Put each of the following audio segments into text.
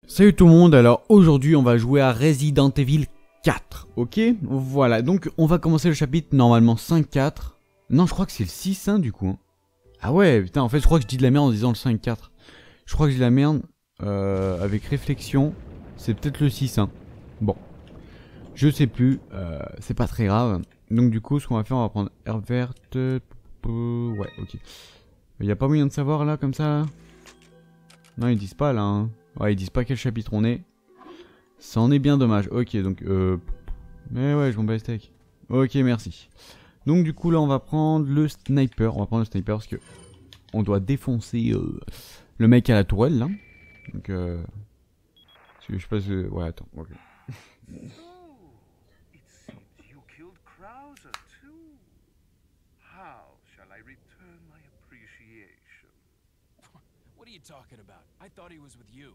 Salut tout le monde, alors aujourd'hui on va jouer à Resident Evil 4, ok? Voilà, donc on va commencer le chapitre normalement 5-4. Non, je crois que c'est le 6 hein, du coup. Hein. Ah ouais, putain, en fait je crois que je dis de la merde en disant le 5-4. Je crois que je dis de la merde avec réflexion, c'est peut-être le 6 hein. Bon, je sais plus, c'est pas très grave. Donc du coup ce qu'on va faire, on va prendre herbe verte. Ouais, ok. Y a pas moyen de savoir là, comme ça là? Non, ils disent pas là hein. Ouais, ils disent pas quel chapitre on est. Ça en est bien dommage. Ok, donc mais ouais, je m'en bats les steaks. Ok, merci. Donc du coup là, on va prendre le sniper. On va prendre le sniper parce que on doit défoncer le mec à la tourelle là. Donc je sais pas si... Ouais, attends. Ok. What are you talking about? I thought he was with you.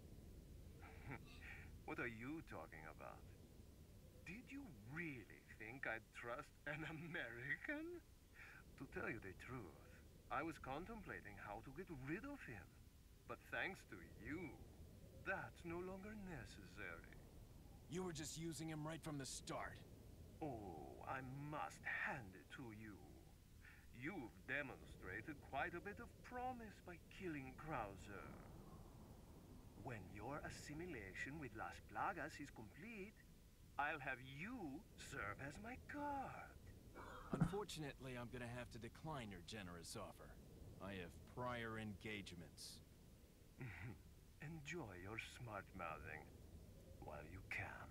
What are you talking about? Did you really think I'd trust an American? To tell you the truth, I was contemplating how to get rid of him. But thanks to you, that's no longer necessary. You were just using him right from the start. Oh, I must hand it to you. You've demonstrated quite a bit of promise by killing Krauser. When your assimilation with Las Plagas is complete, I'll have you serve as my guard. Unfortunately, I'm gonna have to decline your generous offer. I have prior engagements. Enjoy your smart-mouthing while you can.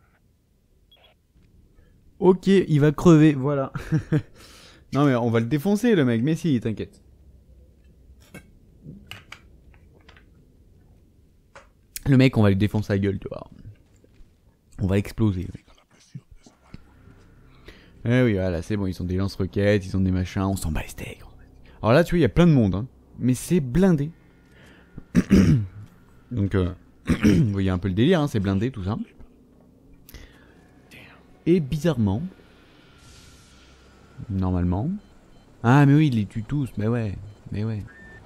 Ok, il va crever, voilà. Non mais on va le défoncer le mec, mais si, t'inquiète. Le mec, on va lui défoncer la gueule, tu vois. On va exploser. Eh oui, voilà, c'est bon, ils ont des lance-roquettes, ils ont des machins, on s'en bat les steaks. Alors là, tu vois, il y a plein de monde, hein. Mais c'est blindé. Donc, vous voyez un peu le délire, hein, c'est blindé, tout ça. Et bizarrement... Normalement... Ah, mais oui, ils les tuent tous, mais ouais, mais ouais.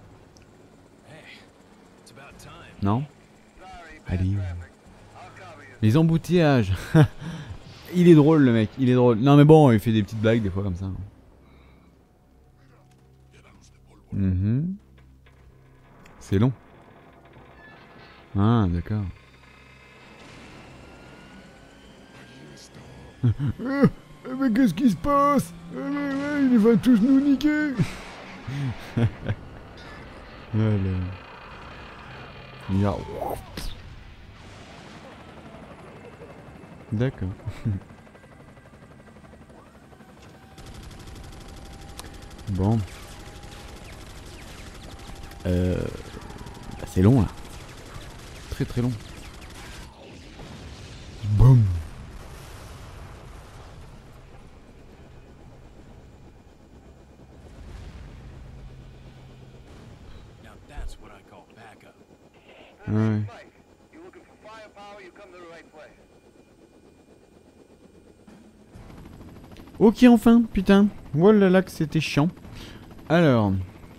Non? Allez. Les embouteillages. Il est drôle le mec, il est drôle. Non mais bon, il fait des petites blagues des fois comme ça. C'est long. Ah d'accord. Mais qu'est-ce qui se passe? Il va tous nous niquer. Voilà. D'accord. Bon. C'est long là. Très très long. Boum. Ouais. Ok enfin, putain. Voilà là que c'était chiant. Alors.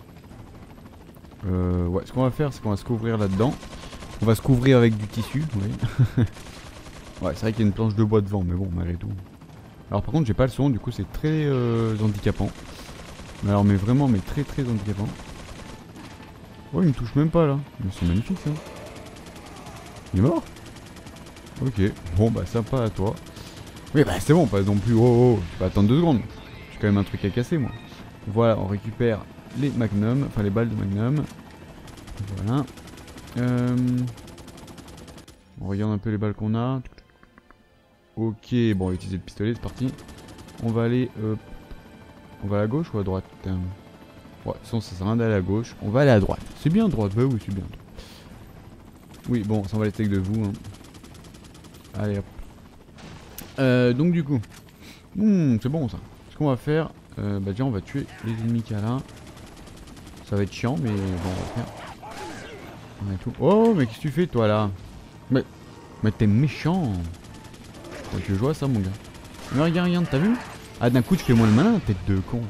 Ouais, ce qu'on va faire, c'est qu'on va se couvrir là-dedans. On va se couvrir avec du tissu, oui. Ouais, c'est vrai qu'il y a une planche de bois devant, mais bon, malgré tout. Alors par contre, j'ai pas le son, du coup c'est très handicapant. Mais alors, mais vraiment, mais très très handicapant. Oh, il me touche même pas là. Mais c'est magnifique ça. Il est mort? Ok, bon bah sympa à toi. Oui bah c'est bon, pas non plus, oh, tu peux attendre 2 secondes. J'ai quand même un truc à casser moi. Voilà, on récupère les magnums, enfin les balles de magnum. Voilà. On regarde un peu les balles qu'on a. Ok, bon on va utiliser le pistolet, c'est parti. On va aller, on va à la gauche ou à droite? Ouais, de toute façon ça sert à rien d'aller à gauche. On va aller à droite. C'est bien à droite, bah oui c'est bien. Oui, bon, ça va les steaks de vous. Hein. Allez hop. Donc du coup, c'est bon ça. Ce qu'on va faire, bah déjà on va tuer les ennemis qu'il y a là. Ça va être chiant, mais bon on va faire. On a tout. Oh, mais qu'est-ce que tu fais toi là? Mais t'es méchant. Faut que je vois ça mon gars. Mais regarde, t'as vu? Ah d'un coup tu fais moins le malin, tête de con.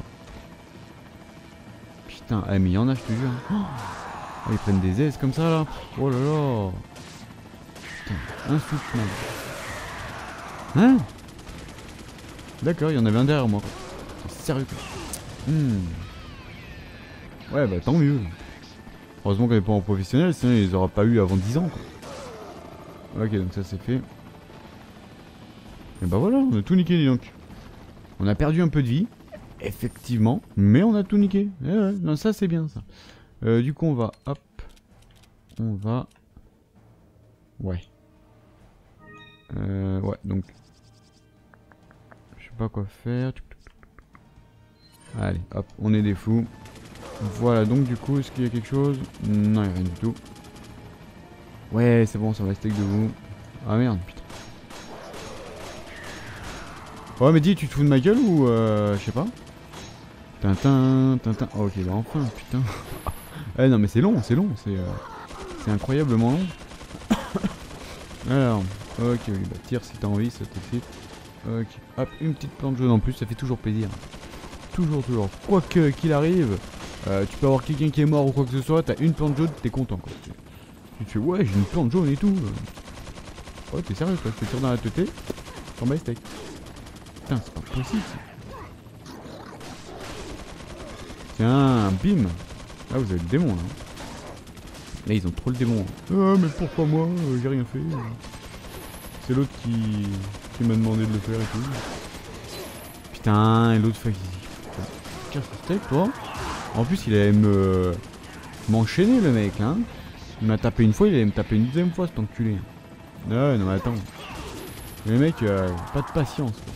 Putain, mais il y en a je te jure. Oh, ils prennent des aises comme ça là. Oh là là. putain, insoutenable. Hein? D'accord, il y en avait un derrière moi. Sérieux quoi. Ouais, bah tant mieux. Heureusement qu'on n'est pas en professionnel, sinon ils les auraient pas eu avant 10 ans quoi. Ok, donc ça c'est fait. Et bah voilà, on a tout niqué dis donc. On a perdu un peu de vie, effectivement, mais on a tout niqué. Eh ouais, non, ça c'est bien ça. Du coup on va, hop, on va... Ouais. Ouais, donc... Je sais pas quoi faire. Allez, hop, on est des fous. Voilà, donc du coup, est-ce qu'il y a quelque chose? Non, il n'y a rien du tout. Ouais, c'est bon, ça va rester que de vous. Ah merde, putain. Ouais, mais dis, tu te fous de ma gueule ou je sais pas. Tintin, tintin. Oh, ok, bah enfin, putain. Eh non, mais c'est long, c'est incroyablement long. Alors, ok, oui, bah tire si t'as envie, ça t'excite. Ok, hop, une petite plante jaune en plus, ça fait toujours plaisir. Toujours. Quoi qu'il arrive, tu peux avoir quelqu'un qui est mort ou quoi que ce soit, t'as une plante jaune, t'es content quoi. Tu te fais, ouais, j'ai une plante jaune et tout. Oh, t'es sérieux quoi, je te tire dans la tête, t'en bats steak. Putain, c'est pas possible ça. Tiens, bim. Là, vous avez le démon là. Là, ils ont trop le démon. Ah, mais pourquoi moi? J'ai rien fait. C'est l'autre qui m'a demandé de le faire et tout. Putain, et l'autre fait qu'il... Casse le steak, toi. En plus, il allait m'enchaîner, le mec, hein. Il m'a tapé une fois, il allait me taper une deuxième fois, cet enculé. Ouais, non, mais attends. Le mec, pas de patience, quoi.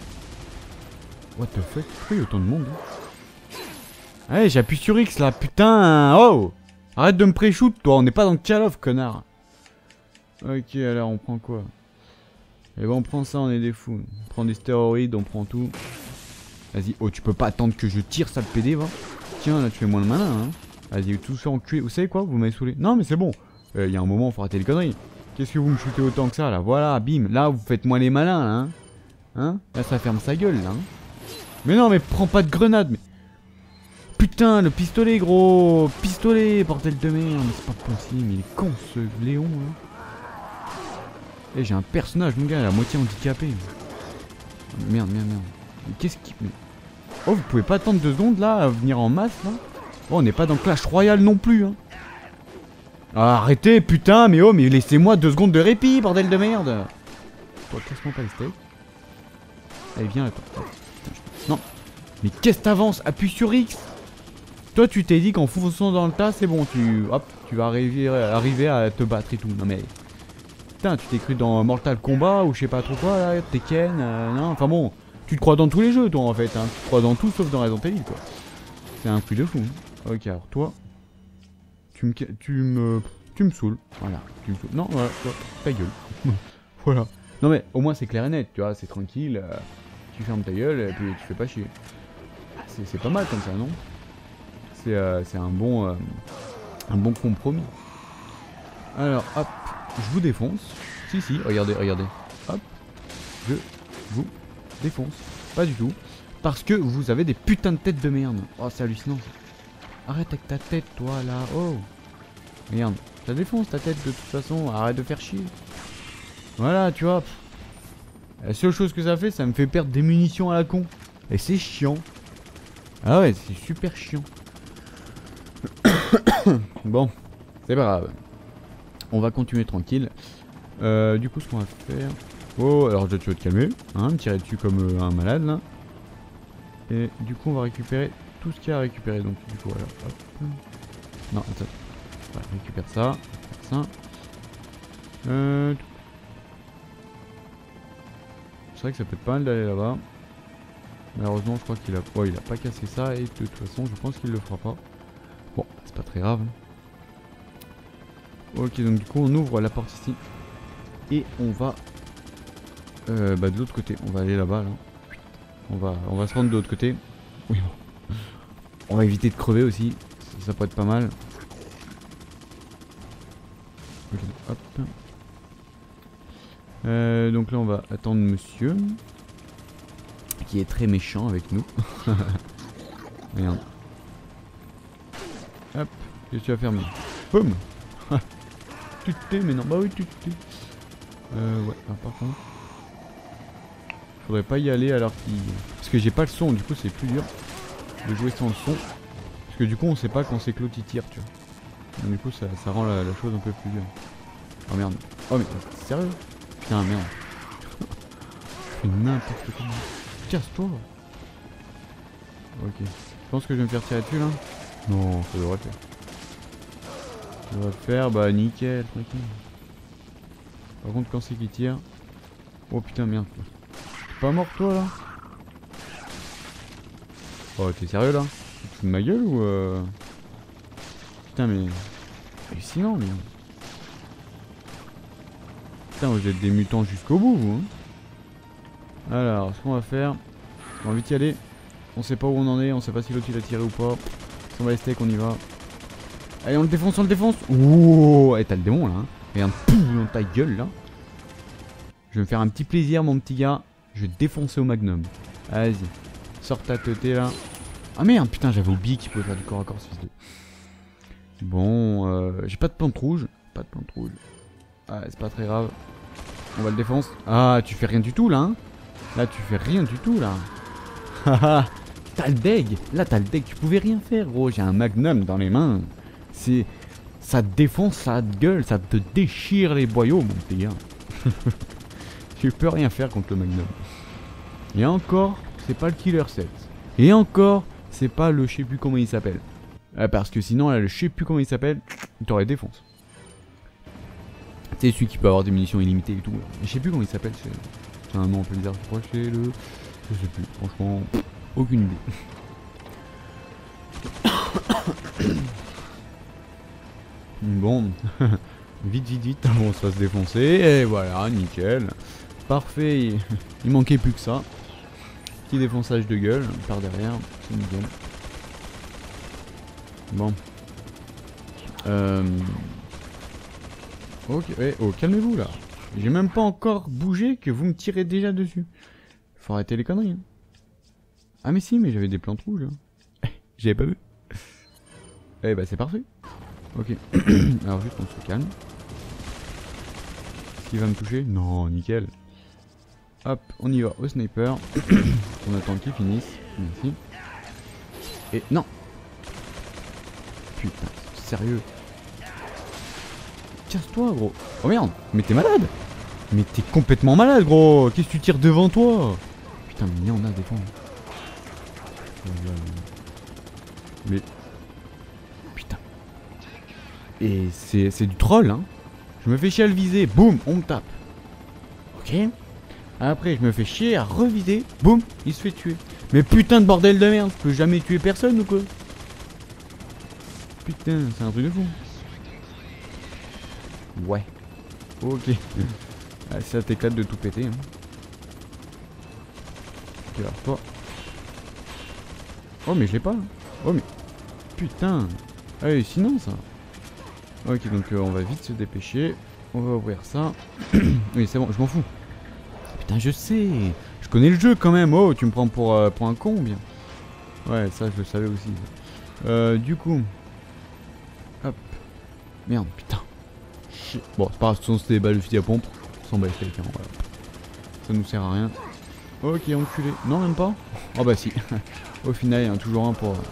What the fuck? Pourquoi il y a autant de monde, hein? Allez, j'appuie sur X, là, putain. Oh! Arrête de me pré-shoot, toi. On n'est pas dans le Call of, connard. Ok, alors, on prend quoi? Eh ben, on prend ça, on est des fous. On prend des stéroïdes, on prend tout. Vas-y, oh, tu peux pas attendre que je tire ça, le PD, va. Tiens, là, tu fais moins le malin, hein. Vas-y, tout ça enculé. Vous savez quoi? Vous m'avez saoulé. Non, mais c'est bon. Il y a un moment, faut arrêter les conneries. Qu'est-ce que vous me shootez autant que ça, là? Voilà, bim. Là, vous faites moins les malins, là, hein. Hein? Là, ça ferme sa gueule, là. Hein. Mais non, mais prends pas de grenade, mais... Putain, le pistolet, gros. Pistolet, bordel de merde. Mais c'est pas possible, il est con, ce Léon, là. Eh, j'ai un personnage, mon gars, à la moitié handicapé. Merde. Mais qu'est-ce qui... Oh, vous pouvez pas attendre 2 secondes, là, à venir en masse, là? Oh, on n'est pas dans Clash Royale non plus, hein. Ah, arrêtez, putain, mais oh, mais laissez-moi 2 secondes de répit, bordel de merde. Toi, casse-moi pas les steaks. Allez, viens, attends. Non. Mais qu'est-ce que t'avances? Appuie sur X. Toi, tu t'es dit qu'en fonçant dans le tas, c'est bon, hop, tu vas arriver à te battre et tout. Non, mais... Putain, tu t'es cru dans Mortal Kombat ou je sais pas trop quoi, là, Tekken, non, enfin bon... Tu te crois dans tous les jeux, toi, en fait, hein. Tu te crois dans tout, sauf dans Resident Evil, quoi. C'est un truc de fou, hein. Ok, alors, toi... Tu me saoules. Voilà, tu me saoules. Non, voilà, toi, ta gueule. Voilà. Non, mais, au moins, c'est clair et net, tu vois, c'est tranquille. Tu fermes ta gueule, et puis tu fais pas chier. C'est pas mal, comme ça, non? C'est un bon compromis. Alors, hop, je vous défonce. Si, regardez. Hop, je vous... défonce. Pas du tout. Parce que vous avez des putains de têtes de merde. Oh, c'est hallucinant. Arrête avec ta tête, toi, là. Oh. Merde. Ça défonce ta tête, de toute façon. Arrête de faire chier. Voilà, tu vois. La seule chose que ça fait, ça me fait perdre des munitions à la con. Et c'est chiant. Ah ouais, c'est super chiant. Bon. C'est pas grave. On va continuer tranquille. Du coup, ce qu'on va faire... Oh, alors tu vas te calmer, hein, me tirer dessus comme un malade là. Et du coup on va récupérer tout ce qu'il y a à récupérer. Donc du coup voilà, hop. Non, attends. Voilà, récupère ça. C'est vrai que ça peut être pas mal d'aller là-bas. Malheureusement je crois qu'il a... Oh, il a pas cassé ça et de toute façon je pense qu'il le fera pas. Bon, c'est pas très grave. Ok, donc du coup on ouvre la porte ici. Et on va... bah de l'autre côté, on va aller là-bas là. On va se rendre de l'autre côté. Oui bon. On va éviter de crever aussi. Ça peut être pas mal. Okay, hop. Donc là on va attendre monsieur. Qui est très méchant avec nous. Regarde. Hop. Qu'est-ce que tu vas faire, mais boum. Tu te tais, mais non, bah oui tu te tais. Ouais, ah, par contre. Faudrait pas y aller alors qu'il... Parce que j'ai pas le son, du coup c'est plus dur de jouer sans le son. Parce que du coup on sait pas quand c'est que l'autre il tire, tu vois. Donc du coup ça rend la chose un peu plus dure. Oh merde. Oh mais t'es sérieux? Putain merde. Je fais n'importe quoi. Casse-toi. Ok. Je pense que je vais me faire tirer dessus là. Non, ça devrait le faire. Ça devrait le faire, bah nickel, tranquille. Par contre quand c'est qu'il tire... Oh putain merde. T'es pas mort toi là? Oh t'es sérieux là? Tu te fous de ma gueule ou Putain mais... hallucinant mais... Putain vous êtes des mutants jusqu'au bout vous hein. Alors ce qu'on va faire... On va vite y aller. On sait pas où on en est, on sait pas si l'autre il a tiré ou pas. Si on va les steaks on y va. Allez on le défonce, Ouh, et t'as le démon là hein. Et un pouf dans ta gueule là. Je vais me faire un petit plaisir mon petit gars. Je vais te défoncer au magnum. Vas-y. Sors ta teuté là. Ah merde putain j'avais oublié qu'il pouvait faire du corps à corps ce fils de... Bon j'ai pas de plante rouge. Ah c'est pas très grave. On va le défoncer. Ah tu fais rien du tout là hein. Là tu fais rien du tout là. Haha. T'as le deg. Là t'as le deg. Tu pouvais rien faire gros. J'ai un magnum dans les mains. C'est... Ça te défonce, ça te gueule, ça te déchire les boyaux mon petit gars. Tu peux rien faire contre le magnum. Et encore, c'est pas le killer 7. Et encore, c'est pas le je sais plus comment il s'appelle. Parce que sinon, là, le je sais plus comment il s'appelle, il t'aurait défoncé. C'est celui qui peut avoir des munitions illimitées et tout. Je sais plus comment il s'appelle, c'est un nom un peu bizarre. Je crois que c'est le... Je sais plus, franchement, aucune idée. Bon, vite, bon, ça va se défoncer, et voilà, nickel. Parfait, il manquait plus que ça. Petit défonçage de gueule par derrière, c'est nickel. Bon. Ok, oh, calmez-vous là. J'ai même pas encore bougé que vous me tirez déjà dessus. Faut arrêter les conneries. Hein. Ah mais si, mais j'avais des plantes rouges. Hein. J'avais pas vu. Eh bah c'est parfait. Ok. Alors juste on se calme. Est-ce qu'il va me toucher? Non, nickel. Hop, on y va au sniper. On attend qu'il finisse. Merci. Et non. Putain, sérieux. Casse-toi gros. Oh merde, mais t'es malade. Mais t'es complètement malade gros. Qu'est-ce que tu tires devant toi? Putain mais il y en a des fois. Mais... Putain. Et c'est du troll hein. Je me fais chier à le viser, boum, on me tape. Ok. Après je me fais chier à reviser, boum, il se fait tuer. Mais putain de bordel de merde, je peux jamais tuer personne ou quoi? Putain, c'est un truc de fou. Ouais. Ok. Ah, ça t'éclate de tout péter hein. Ok alors toi. Oh mais je l'ai pas. Oh mais... Putain. Ah oui, sinon ça. Ok donc on va vite se dépêcher. On va ouvrir ça. Oui c'est bon, je m'en fous. Putain je sais. Je connais le jeu quand même. Oh tu me prends pour un con ou bien? Ouais ça je le savais aussi. Du coup. Hop. Merde putain. Shit. Bon c'est pas grave, c'était des balles de fusil à pompe. On s'en bat les steaks hein, voilà. Ça nous sert à rien. Ok enculé. Non même pas. Oh bah si. Au final il y en a toujours un pour...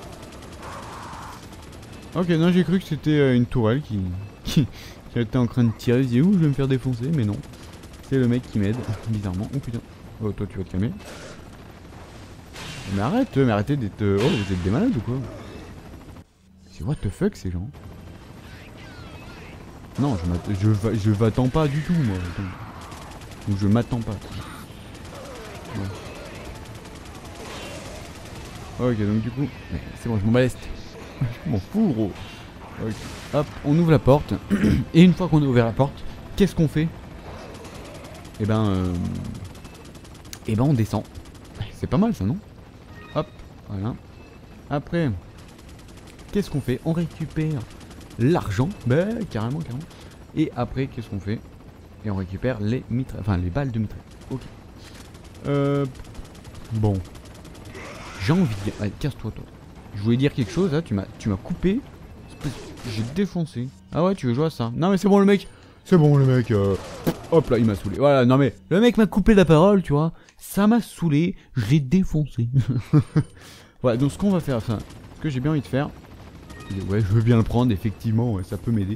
Ok non j'ai cru que c'était une tourelle qui était en train de tirer. Je dis où je vais me faire défoncer mais non. C'est le mec qui m'aide bizarrement. Oh putain. Oh toi tu vas te calmer. Mais arrêtez d'être... Oh vous êtes des malades ou quoi? C'est what the fuck ces gens? Non je m'attends pas du tout moi. Ou je m'attends pas. Ouais. Ok donc du coup... C'est bon je m'en baleste. Je m'en fous gros. Okay. Hop, on ouvre la porte. Et une fois qu'on a ouvert la porte, qu'est-ce qu'on fait? Eh ben on descend. C'est pas mal ça non? Hop, voilà. Après, qu'est-ce qu'on fait? On récupère l'argent. Bah carrément. Et après, qu'est-ce qu'on fait? Et on récupère les mitraillettes. Enfin les balles de mitraillettes. Ok. Bon. J'ai envie de dire... Allez, casse-toi toi. Je voulais dire quelque chose là, tu m'as coupé. J'ai défoncé. Ah ouais tu veux jouer à ça? Non mais c'est bon le mec. C'est bon le mec. Hop là, il m'a saoulé. Voilà, non mais le mec m'a coupé la parole, tu vois. Ça m'a saoulé, je l'ai défoncé. Voilà, donc ce qu'on va faire, enfin, ce que j'ai bien envie de faire. Ouais, je veux bien le prendre, effectivement, ouais, ça peut m'aider.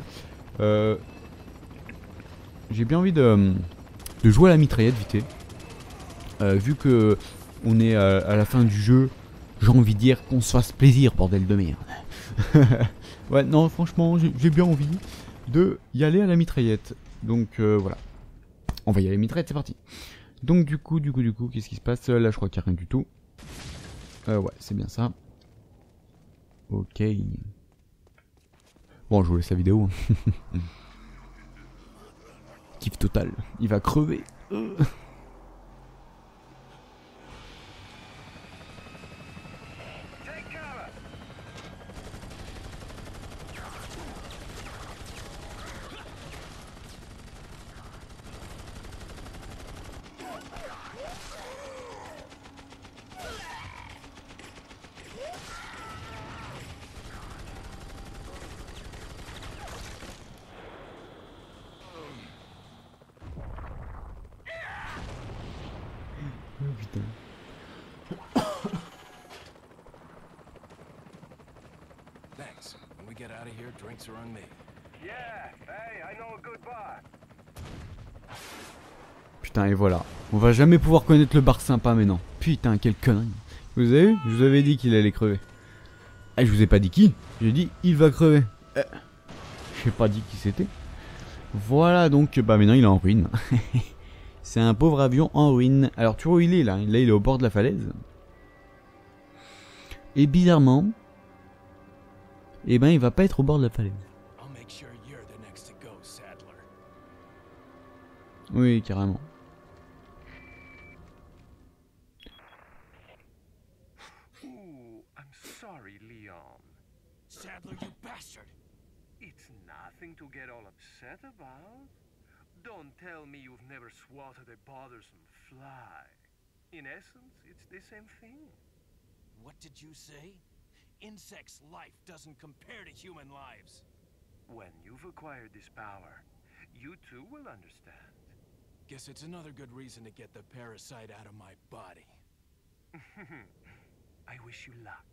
J'ai bien envie de jouer à la mitraillette vite fait. Vu que on est à la fin du jeu, j'ai envie de dire qu'on se fasse plaisir, bordel de merde. Ouais, non, franchement, j'ai bien envie de y aller à la mitraillette. Donc voilà. On va y aller mitraillette, c'est parti. Donc du coup, qu'est-ce qui se passe? Là, je crois qu'il n'y a rien du tout. Ouais, c'est bien ça. Ok. Bon, je vous laisse la vidéo. Kiff total. Il va crever. Oh putain. Thanks. When we get out of here, drinks are on me. Yeah, hey, I know a good bar. Putain, et voilà. On va jamais pouvoir connaître le bar sympa maintenant. Putain, quelle connerie. Vous avez vu? Je vous avais dit qu'il allait crever. Ah, je vous ai pas dit qui. J'ai dit il va crever. J'ai pas dit qui c'était. Voilà, donc bah maintenant il est en ruine. C'est un pauvre avion en ruine. Alors tu vois où il est là? Là il est au bord de la falaise. Et bizarrement, eh ben il va pas être au bord de la falaise. I'll make sure you're the next to go, Sadler. Oui, carrément. Ooh, I'm sorry, Leon. Sadler, you bastard! It's nothing to get all upset about. Don't tell me you've never swatted a bothersome fly. In essence, it's the same thing. What did you say? Insects' life doesn't compare to human lives. When you've acquired this power, you too will understand. Guess it's another good reason to get the parasite out of my body. I wish you luck.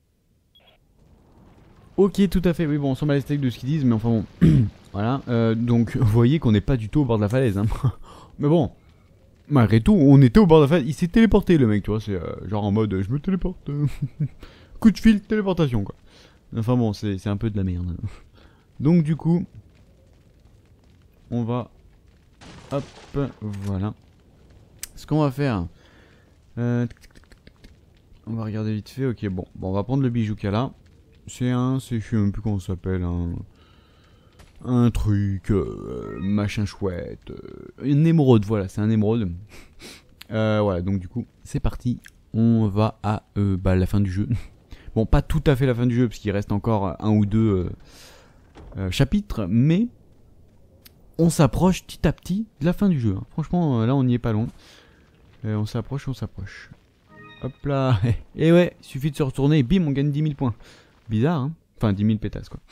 Ok, tout à fait. Oui, bon, on s'en bat les steaks de ce qu'ils disent, mais enfin bon. Voilà. Donc, vous voyez qu'on n'est pas du tout au bord de la falaise. Hein. Mais bon, malgré tout, on était au bord de la falaise. Il s'est téléporté, le mec, tu vois. C'est genre en mode je me téléporte. Coup de fil, téléportation, quoi. Enfin bon, c'est un peu de la merde. Donc, du coup, on va. Hop, voilà. Ce qu'on va faire. On va regarder vite fait. Ok, bon, on va prendre le bijou qu'il y a là. C'est je sais même plus comment ça s'appelle, un truc, machin chouette, une émeraude, voilà, c'est un émeraude. Voilà, donc du coup, c'est parti, on va à la fin du jeu. Bon, pas tout à fait la fin du jeu, parce qu'il reste encore un ou deux chapitres, mais on s'approche petit à petit de la fin du jeu. Hein. Franchement, là, on n'y est pas loin. On s'approche, on s'approche. Hop là, et ouais, il suffit de se retourner et bim, on gagne 10 000 points. Bizarre, hein? Enfin, 10 000 pétasses, quoi.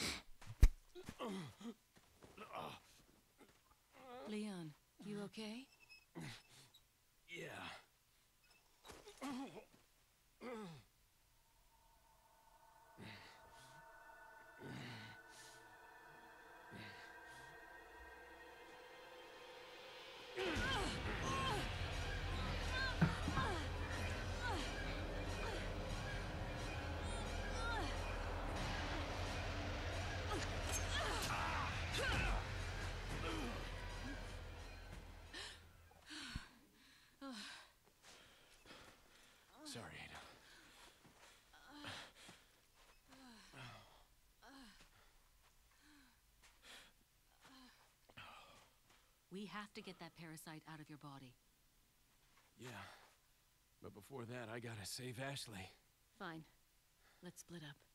Leon, you okay? Yeah. Sorry, Ada. We have to get that parasite out of your body. Yeah. But before that, I gotta save Ashley. Fine. Let's split up.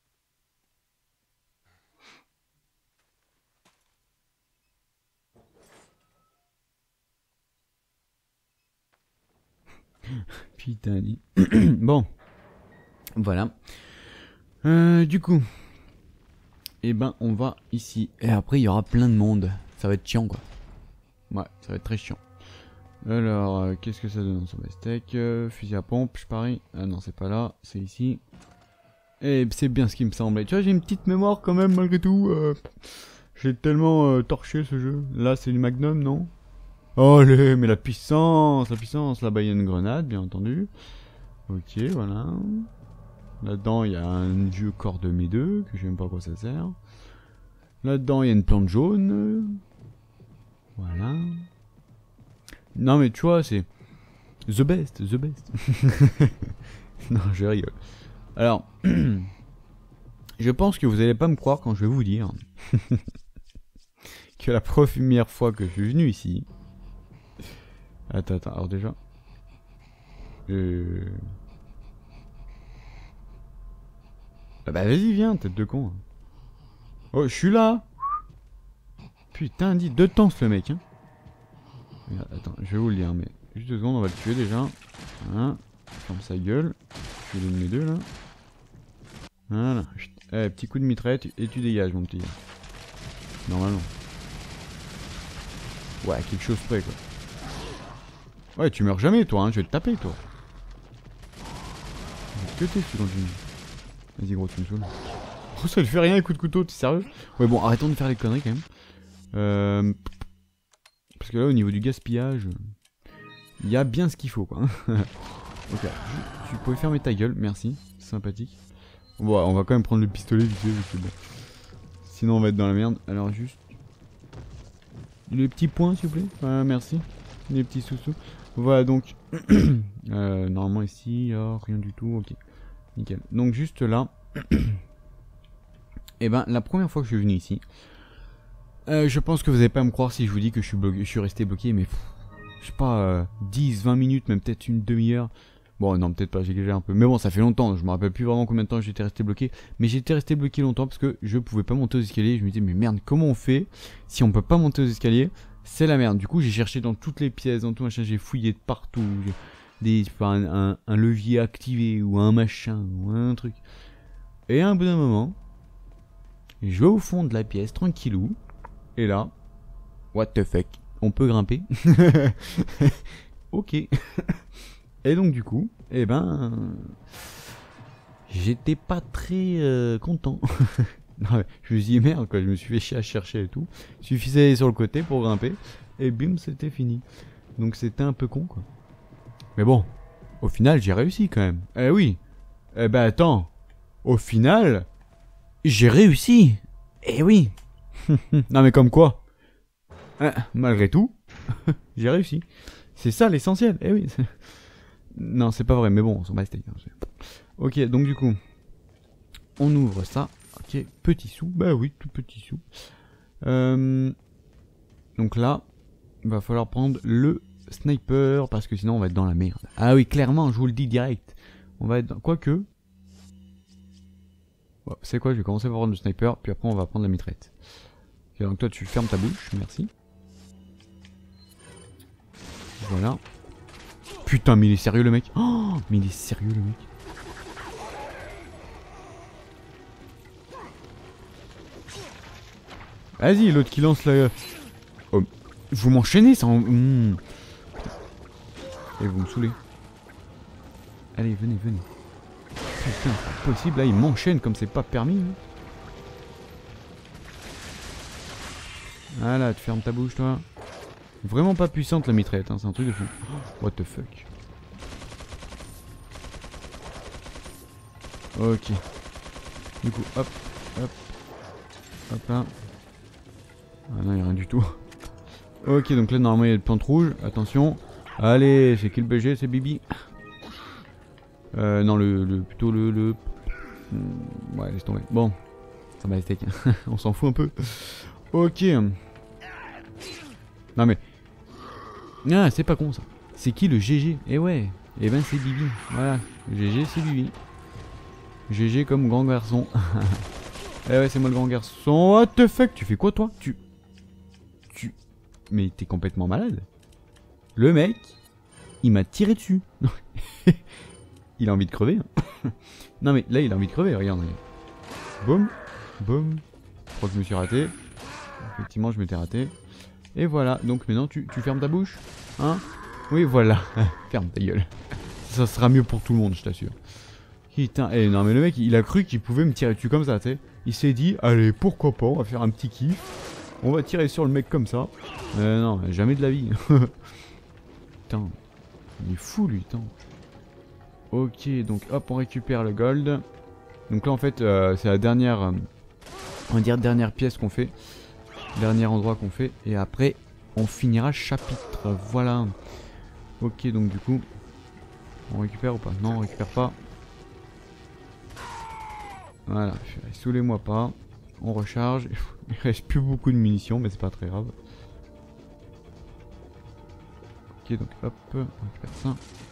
Putain, dit. Bon. Voilà. Du coup. Eh ben, on va ici. Et après, il y aura plein de monde. Ça va être chiant, quoi. Ouais, ça va être très chiant. Alors, qu'est-ce que ça donne sur ma steak? Fusil à pompe, je parie. Ah non, c'est pas là, c'est ici. Et c'est bien ce qui me semblait. Tu vois, j'ai une petite mémoire quand même, malgré tout. J'ai tellement torché ce jeu. Là, c'est du Magnum, non? Oh, mais la puissance, la puissance. Là-bas, il y a une grenade, bien entendu. Ok, voilà. Là-dedans, il y a un vieux corps de mes deux, que je sais même pas à quoi ça sert. Là-dedans, il y a une plante jaune. Voilà. Non, mais tu vois, c'est... The best, the best. Non, je rigole. Alors, je pense que vous allez pas me croire quand je vais vous dire que la première fois que je suis venu ici... Attends, alors déjà... Ah bah vas-y, viens, tête de con. Oh, je suis là. Putain, dit 2 temps ce mec, hein. Attends, je vais vous le dire, mais... Juste 2 secondes, on va le tuer déjà. Voilà. Ferme sa gueule. Je vais donner 2 là. Voilà. Eh, petit coup de mitraillette et tu dégages, mon petit. Normalement. Ouais, quelque chose près, quoi. Ouais, tu meurs jamais, toi, hein. Je vais te taper, toi. Que t'es, tu continues. Vas-y, gros, tu me saoules. Oh, ça ne fait rien, les coups de couteau, t'es sérieux? Ouais, bon, arrêtons de faire les conneries, quand même. Parce que là, au niveau du gaspillage... Il y a bien ce qu'il faut, quoi. Ok, tu pouvais fermer ta gueule, merci. Sympathique. Bon, on va quand même prendre le pistolet vite fait, parce que bon. Sinon, on va être dans la merde. Alors, juste... Les petits points, s'il vous plaît. Voilà, merci. Les petits sous-sous. Voilà, donc... normalement, ici, oh, rien du tout. Ok, nickel. Donc, juste là... Et ben, la première fois que je suis venu ici... je pense que vous n'allez pas me croire si je vous dis que je suis resté bloqué, mais... je sais pas, 10, 20 minutes, même peut-être une demi-heure. Bon, non, peut-être pas, j'exagère un peu. Mais bon, ça fait longtemps, je me rappelle plus vraiment combien de temps j'étais resté bloqué. Mais j'étais resté bloqué longtemps parce que je pouvais pas monter aux escaliers. Je me disais, mais merde, comment on fait si on peut pas monter aux escaliers? C'est la merde. Du coup, j'ai cherché dans toutes les pièces, dans tout machin, j'ai fouillé de partout. Un levier activé ou un machin ou un truc. Et à un bout d'un moment, je vais au fond de la pièce, tranquillou. Et là, what the fuck? On peut grimper. Ok. Et donc du coup, eh ben... j'étais pas très content. Non, je me suis dit merde quoi, je me suis fait chier à chercher et tout. Il suffisait d'aller sur le côté pour grimper. Et bim, c'était fini. Donc c'était un peu con quoi. Mais bon, au final j'ai réussi quand même. Eh oui. Eh ben attends. Au final, j'ai réussi. Eh oui. Non mais comme quoi. Malgré tout, j'ai réussi. C'est ça l'essentiel. Eh oui. Non, c'est pas vrai, mais bon, on s'en bat les steaks. Ok, donc du coup, on ouvre ça. Ok, petit sou. Bah oui, tout petit sou. Donc là, il va falloir prendre le sniper parce que sinon on va être dans la merde. Ah oui, clairement, je vous le dis direct. On va être dans... Quoique... Bon, c'est quoi, je vais commencer par prendre le sniper, puis après on va prendre la mitraillette. Ok, donc toi tu fermes ta bouche, merci. Voilà. Putain, mais il est sérieux le mec. Oh, mais il est sérieux le mec. Vas-y, l'autre qui lance la... Oh, vous m'enchaînez ça en... Et vous me saoulez. Allez, venez, venez. Putain, c'est pas possible, là il m'enchaîne comme c'est pas permis. Hein. Voilà, tu fermes ta bouche toi. Vraiment pas puissante la mitraillette, hein, c'est un truc de fou. What the fuck. Ok. Du coup, hop, hop, hop là. Ah non, y'a rien du tout. Ok, donc là normalement il y a le plante rouge, attention. Allez, c'est qui le BG, c'est Bibi. Non, plutôt le... Ouais, laisse tomber. Bon, ça va les steaks. On s'en fout un peu. Ok. Non mais... Ah, c'est pas con ça. C'est qui le GG? Eh ouais. Eh ben c'est Bibi. Voilà. GG c'est Bibi. GG comme grand garçon. Eh ouais, c'est moi le grand garçon. What the fuck? Tu fais quoi toi? Tu... Mais t'es complètement malade. Le mec, il m'a tiré dessus. Il a envie de crever. Hein. Non mais là il a envie de crever, regarde. Boum. Boum. Je crois que je me suis raté. Effectivement je m'étais raté. Et voilà, donc maintenant tu fermes ta bouche. Hein? Oui, voilà. Ferme ta gueule. Ça sera mieux pour tout le monde, je t'assure. Putain, eh, non mais le mec, il a cru qu'il pouvait me tirer dessus comme ça, tu sais. Il s'est dit, allez, pourquoi pas, on va faire un petit kiff. On va tirer sur le mec comme ça. Non, jamais de la vie. Putain, il est fou lui, putain. Ok, donc hop, on récupère le gold. Donc là, en fait, c'est la dernière, on va dire, dernière pièce qu'on fait. Dernier endroit qu'on fait. Et après, on finira chapitre. Voilà. Ok, donc du coup, on récupère ou pas? Non, on récupère pas. Voilà, saoulez-moi pas. On recharge. Il reste plus beaucoup de munitions, mais c'est pas très grave. Ok, donc hop, on récupère ça.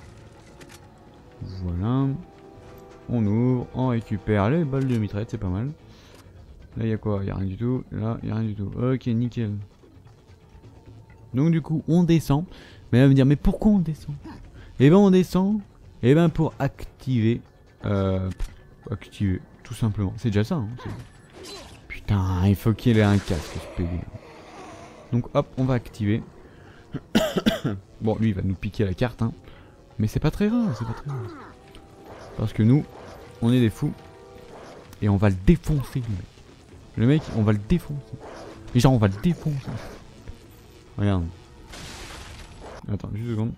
Voilà. On ouvre, on récupère les balles de mitraillette, c'est pas mal. Là, il y a quoi? Il y a rien du tout. Là, il y a rien du tout. Ok, nickel. Donc du coup, on descend. Mais elle va me dire, mais pourquoi on descend? Eh ben, on descend. Eh ben, pour activer. Activer, tout simplement. C'est déjà ça. Hein, putain, il faut qu'il ait un casque, ce PD. Donc hop, on va activer. Bon, lui, il va nous piquer la carte. Hein. Mais c'est pas très grave, c'est pas très grave. Parce que nous, on est des fous. Et on va le défoncer, le mec. Le mec, on va le défoncer. Mais genre, on va le défoncer. Regarde. Attends, juste une seconde.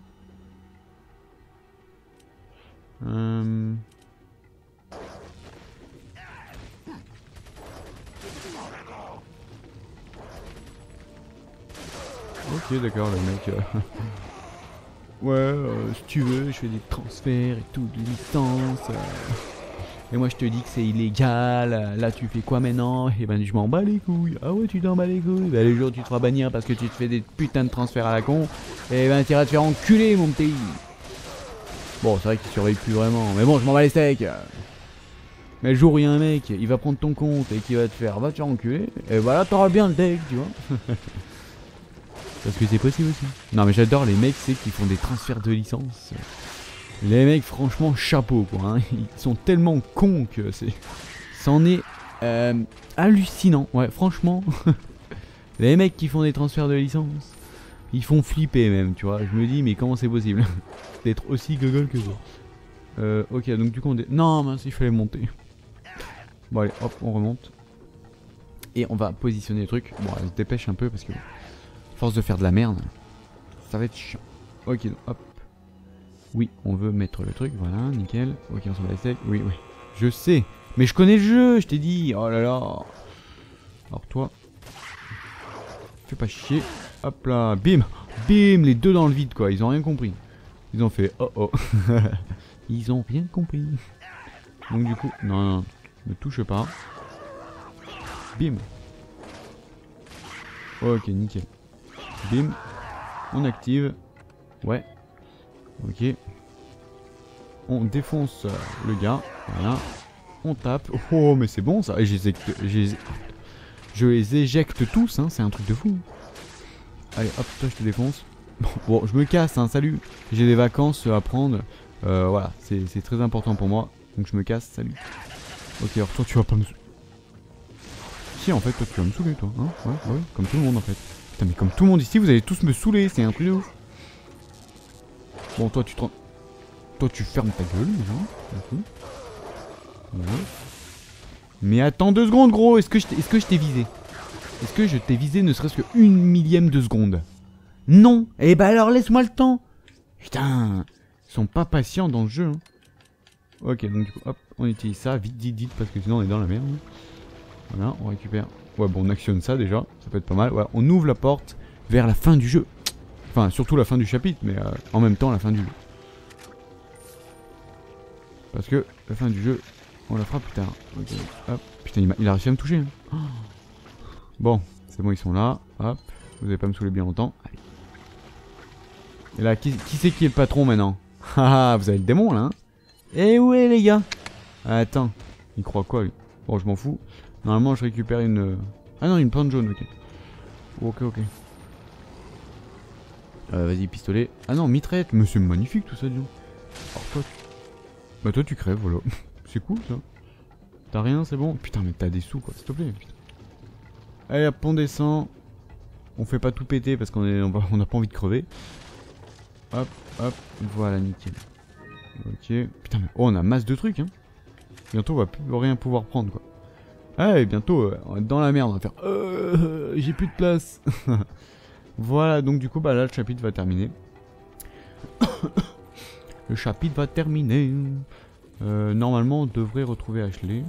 Ok, d'accord, le mec. Ouais, si tu veux, je fais des transferts et tout, de licence. Et moi je te dis que c'est illégal. Là tu fais quoi maintenant? Et ben je m'en bats les couilles. Ah ouais, tu t'en bats les couilles. Ben les jours tu te feras bannir parce que tu te fais des putains de transferts à la con. Et ben t'iras te faire enculer mon petit. Bon, c'est vrai qu'il surveille plus vraiment. Mais bon, je m'en bats les steaks. Mais le jour où il y a un mec, il va prendre ton compte et qui va te faire, va te faire enculer. Et voilà, t'auras bien le deck, tu vois. Parce que c'est possible aussi. Non mais j'adore les mecs, c'est qui font des transferts de licence. Les mecs, franchement, chapeau quoi. Hein. Ils sont tellement cons que c'est... C'en est hallucinant. Ouais, franchement. Les mecs qui font des transferts de licence, ils font flipper même, tu vois. Je me dis, mais comment c'est possible d'être aussi gogol que ça. Ok, donc du coup on... Non, mince, il fallait monter. Bon allez, hop, on remonte. Et on va positionner le truc. Bon, elle se dépêche un peu parce que... Force de faire de la merde, ça va être chiant. Ok, donc, hop. Oui, on veut mettre le truc, voilà, nickel. Ok, on s'en va sec. Oui, oui. Je sais, mais je connais le jeu, je t'ai dit. Oh là là. Alors toi, fais pas chier. Hop là, bim, bim, les deux dans le vide quoi. Ils ont rien compris. Ils ont fait oh oh. Ils ont rien compris. Donc du coup, non, non, ne touche pas. Bim. Ok, nickel. Bim. On active. Ouais. Ok. On défonce le gars. Voilà. On tape. Oh, mais c'est bon ça. Et je les éjecte tous, hein. C'est un truc de fou. Allez, hop, toi je te défonce. Bon, je me casse, hein. Salut. J'ai des vacances à prendre. Voilà, c'est très important pour moi. Donc je me casse, salut. Ok, alors toi tu vas pas me... Si, en fait, toi tu vas me saouler, toi. Hein, ouais, comme tout le monde en fait. Putain, mais comme tout le monde ici, vous allez tous me saouler. C'est un truc de ouf. Bon, toi tu te... Toi tu fermes ta gueule, déjà. Voilà. Mais attends 2 secondes, gros. Est-ce que je t'ai visé? Est-ce que je t'ai visé ne serait-ce que 1/1000 de seconde? Non. Eh ben alors laisse-moi le temps. Putain. Ils sont pas patients dans le jeu. Hein. Ok, donc du coup, hop, on utilise ça. Vite, parce que sinon on est dans la merde. Voilà, on récupère. Ouais, bon, on actionne ça déjà. Ça peut être pas mal. Voilà, on ouvre la porte vers la fin du jeu. Enfin, surtout la fin du chapitre, mais en même temps la fin du jeu. Parce que la fin du jeu, on la fera plus tard. Ok, hop. Putain, il a réussi à me toucher. Hein. Oh. Bon, c'est bon, ils sont là. Hop, vous allez pas me saouler bien longtemps. Allez. Et là, qui c'est qui est le patron maintenant? Haha, vous avez le démon là. Hein. Eh ouais, les gars. Attends, il croit quoi lui? Bon, je m'en fous. Normalement, je récupère une... Ah non, une plante jaune, ok. Ok. Vas-y, pistolet. Ah non, mitraillette. Mais c'est magnifique tout ça, disons. Alors toi, bah toi, tu crèves, voilà. C'est cool ça. T'as rien, c'est bon? Putain, mais t'as des sous quoi, s'il te plaît. Putain. Allez hop, on descend. on fait pas tout péter parce on a pas envie de crever. Hop, hop, voilà, nickel. Ok, putain, mais oh, on a masse de trucs, hein. Bientôt, on va plus rien pouvoir prendre, quoi. Ah, et bientôt, on va être dans la merde, on va faire j'ai plus de place. Voilà, donc du coup, bah là, le chapitre va terminer. Le chapitre va terminer. Normalement, on devrait retrouver Ashley.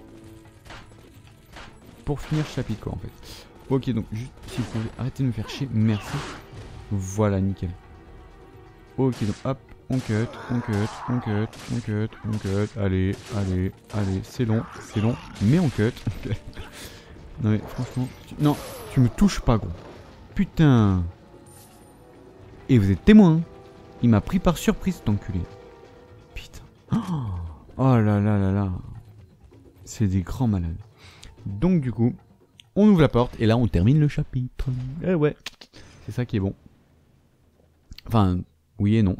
Pour finir ce chapitre, quoi, en fait. Ok, donc, juste, si vous pouvez arrêter de me faire chier, merci. Voilà, nickel. Ok, donc, hop, on cut, on cut, on cut, on cut, on cut. Allez, allez, allez, c'est long, mais on cut. Non, mais franchement, non, tu me touches pas, gros. Putain. Et vous êtes témoin, hein. Il m'a pris par surprise, cet enculé. Putain. Oh là là là là. C'est des grands malades. Donc du coup, on ouvre la porte et là on termine le chapitre. Eh ouais, c'est ça qui est bon. Enfin, oui et non.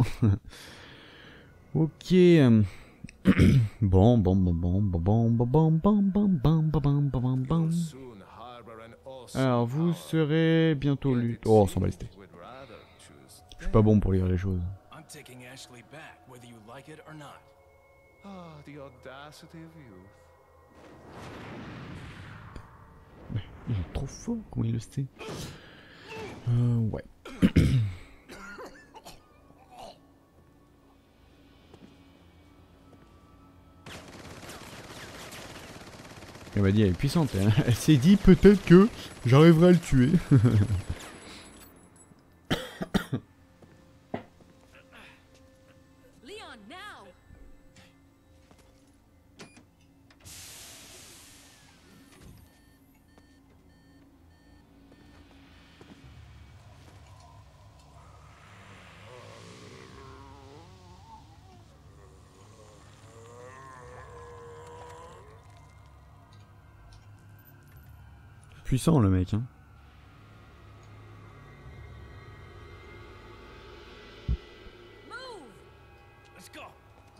Ok. Bon. Alors vous serez bientôt lu. Oh, on s'en bat les steaks. Je suis pas bon pour lire les choses. I'm taking Ashley back, whether you like it or not. Ah, the audacity of youth. Il est trop fort, comment il le sait. Ouais. Elle m'a dit, elle est puissante. Elle s'est dit peut-être que j'arriverai à le tuer. Leon, now! Puissant le mec, hein. Move! Let's go.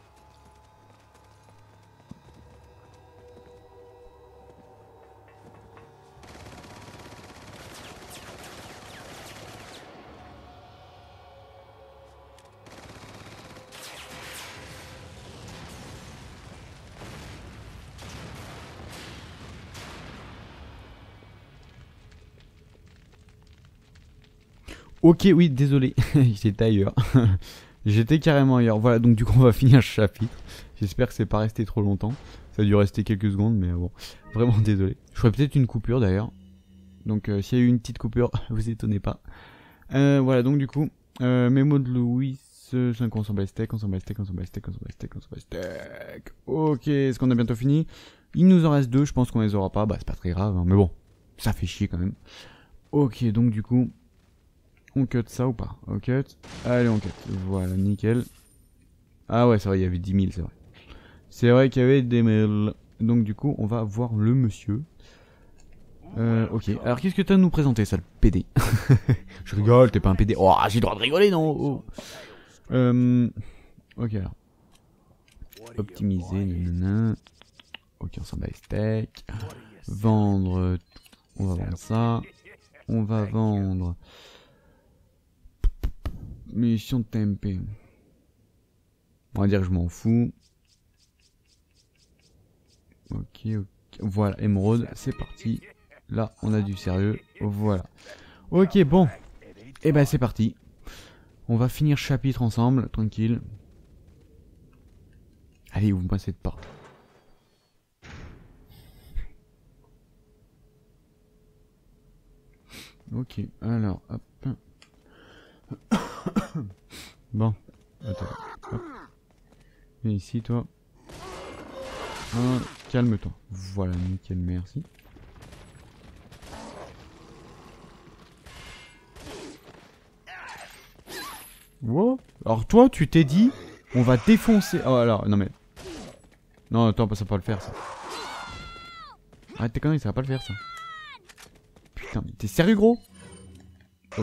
Ok, oui, désolé, j'étais ailleurs. J'étais carrément ailleurs. Voilà, donc du coup on va finir ce chapitre. J'espère que c'est pas resté trop longtemps. Ça a dû rester quelques secondes, mais bon, vraiment désolé. Je ferai peut-être une coupure d'ailleurs. Donc s'il y a eu une petite coupure, vous étonnez pas. Voilà, donc du coup, mémo de Louis, 5 on s'en bat les steaks, on s'en bat les steaks, on s'en bat les steaks, on s'en bat les steaks, on s'en bat les steaks. Ok, est-ce qu'on a bientôt fini? Il nous en reste 2, je pense qu'on les aura pas. Bah c'est pas très grave, hein, mais bon, ça fait chier quand même. Ok, donc du coup... On cut ça ou pas? On cut. Allez, on cut. Voilà, nickel. Ah ouais, c'est vrai, il y avait 10 000, c'est vrai. C'est vrai qu'il y avait des mails. Donc du coup, on va voir le monsieur. Ok. Alors, qu'est-ce que t'as à nous présenter, sale PD? Je rigole, t'es pas un PD. Oh, j'ai le droit de rigoler, non? Oh. Ok, alors. Optimiser, nanana. Ok, on s'en bat les steaks. Vendre. On va vendre ça. On va vendre... Munitions de TMP. On va dire que je m'en fous. Ok, ok. Voilà, émeraude, c'est parti. Là, on a du sérieux. Voilà. Ok, bon. Et ben, c'est parti. On va finir chapitre ensemble, tranquille. Allez, ouvre-moi cette porte. Ok, alors, hop. Bon, attends, hop. Viens ici, toi. Calme-toi. Voilà, nickel, merci. Wow. Alors toi, tu t'es dit, on va défoncer... Oh, alors, non mais... Non, attends, ça va pas le faire, ça. Arrête tes conneries, ça va pas le faire, ça. Putain, mais t'es sérieux, gros? Oh.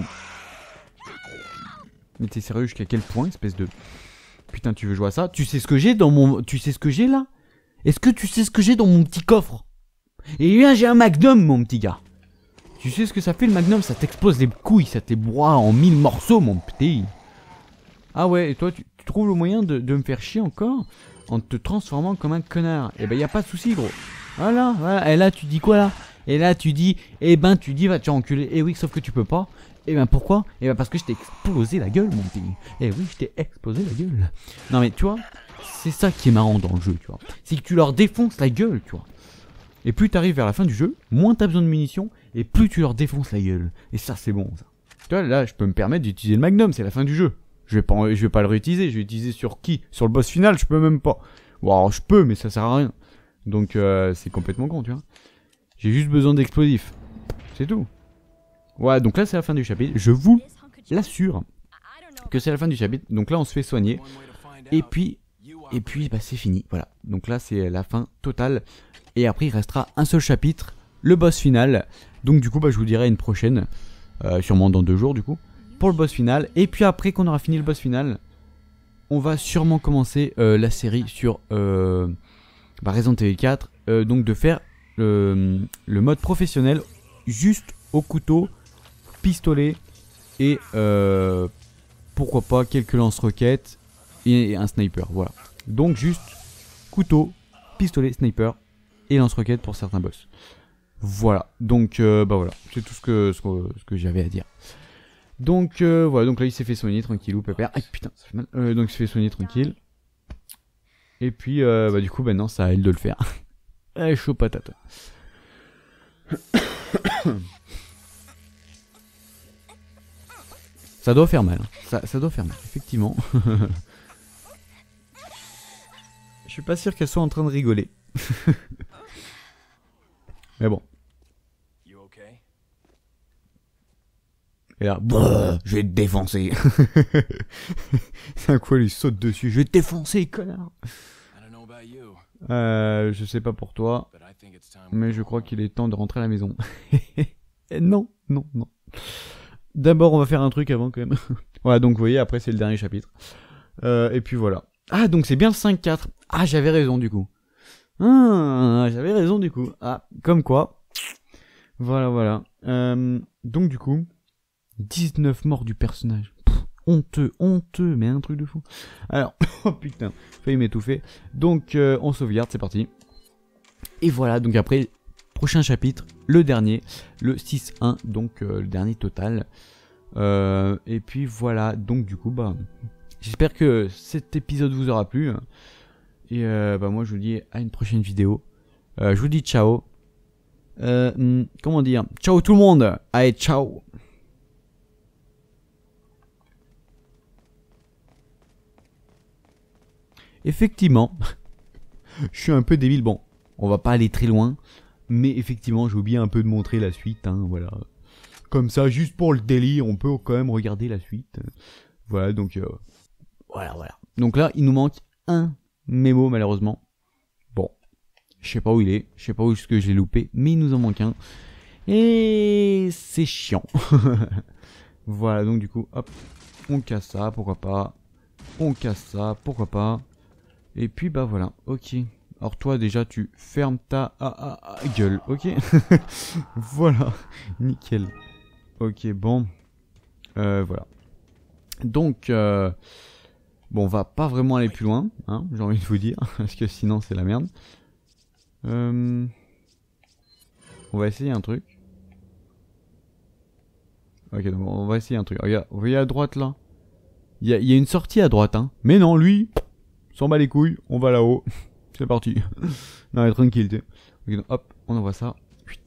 Mais t'es sérieux jusqu'à quel point, espèce de... Putain, tu veux jouer à ça? Tu sais ce que j'ai dans mon... Tu sais ce que j'ai, là? Est-ce que tu sais ce que j'ai dans mon petit coffre? Et bien, j'ai un Magnum, mon petit gars. Tu sais ce que ça fait le magnum? Ça t'explose les couilles, ça t'ébroie en 1000 morceaux, mon petit. Ah ouais, et toi, tu trouves le moyen de me faire chier encore en te transformant comme un connard? Eh ben, y a pas de souci, gros. Voilà, voilà. Et là, tu dis quoi, là? Et là, tu dis, va te faire enculer. Eh oui, sauf que tu peux pas. Eh ben, pourquoi? Eh ben, parce que je t'ai explosé la gueule, mon petit. Eh oui, je t'ai explosé la gueule. Non, mais tu vois, c'est ça qui est marrant dans le jeu, tu vois. C'est que tu leur défonces la gueule, tu vois. Et plus tu arrives vers la fin du jeu, moins tu as besoin de munitions, et plus tu leur défonces la gueule. Et ça, c'est bon, ça. Tu vois, là, je peux me permettre d'utiliser le magnum, c'est la fin du jeu. Je vais pas le réutiliser, je vais l'utiliser sur qui? Sur le boss final, je peux même pas. Bon, alors, je peux, mais ça sert à rien. Donc, c'est complètement con, tu vois. J'ai juste besoin d'explosifs. C'est tout. Ouais, donc là, c'est la fin du chapitre. Je vous l'assure que c'est la fin du chapitre. Donc là, on se fait soigner. Et puis bah, c'est fini. Voilà. Donc là, c'est la fin totale. Et après, il restera un seul chapitre, le boss final. Donc du coup, bah, je vous dirai une prochaine, sûrement dans 2 jours du coup, pour le boss final. Et puis après qu'on aura fini le boss final, on va sûrement commencer la série sur Resident Evil 4. Donc de faire le mode professionnel juste au couteau, pistolet et pourquoi pas quelques lance-roquettes et un sniper. Voilà. Donc juste couteau, pistolet, sniper et lance-roquettes pour certains boss. Voilà, donc bah voilà, c'est tout ce que j'avais à dire. Donc voilà, donc là il s'est fait soigner tranquillou, pépère. Ah putain, ça fait mal. Donc il s'est fait soigner tranquille. Et puis bah du coup maintenant ça à elle de le faire. Chaud patate. Ça doit faire mal, ça doit faire mal, effectivement. Je suis pas sûr qu'elle soit en train de rigoler. Mais bon. Et là, je vais te défoncer. C'est un quoi, lui saute dessus. Je vais te défoncer, connard. Je sais pas pour toi, mais je crois qu'il est temps de rentrer à la maison. Non, non, non. D'abord, on va faire un truc avant quand même. Voilà, donc vous voyez, après c'est le dernier chapitre. Et puis voilà. Ah, donc c'est bien le 5-4. Ah, j'avais raison du coup. Ah, j'avais raison du coup. Ah, comme quoi. Voilà, voilà. Donc du coup, 19 morts du personnage. Pff, honteux, mais un truc de fou. Alors, oh putain, failli m'étouffer. Donc on sauvegarde, c'est parti. Et voilà, donc après, prochain chapitre, le dernier, le 6-1, donc le dernier total. Et puis voilà, donc du coup, bah, j'espère que cet épisode vous aura plu. Et bah moi je vous dis à une prochaine vidéo. Je vous dis ciao. Comment dire? Ciao tout le monde. Allez, ciao. Effectivement, je suis un peu débile. Bon, on va pas aller très loin. Mais effectivement, j'ai oublié un peu de montrer la suite. Hein, voilà. Comme ça, juste pour le délire, on peut quand même regarder la suite. Voilà, donc voilà. Donc là, il nous manque un mémo malheureusement. Bon, je sais pas où il est, je sais pas où est-ce que j'ai loupé, mais il nous en manque un. Et c'est chiant. Voilà, donc du coup, hop, on casse ça, pourquoi pas. On casse ça, pourquoi pas. Et puis bah voilà, ok. Alors toi déjà tu fermes ta gueule, ok. Voilà, nickel. Ok, bon. Voilà. Donc, bon, on va pas vraiment aller plus loin, hein, j'ai envie de vous dire, parce que sinon c'est la merde. On va essayer un truc. Ok, donc on va essayer un truc. Regarde, vous voyez à droite là? Il y a une sortie à droite, hein. Mais non, lui, s'en bat les couilles, on va là-haut. C'est parti. Non, mais tranquille, tu sais. Okay, donc, hop, on envoie ça.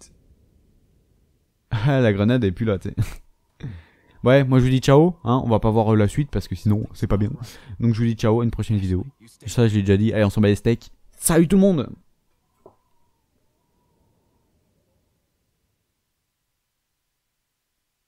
Ah, la grenade est plus là, tu sais. Ouais, moi je vous dis ciao, hein, on va pas voir la suite parce que sinon c'est pas bien. Donc je vous dis ciao à une prochaine vidéo. Ça je l'ai déjà dit, allez on s'en bat les steaks. Salut tout le monde!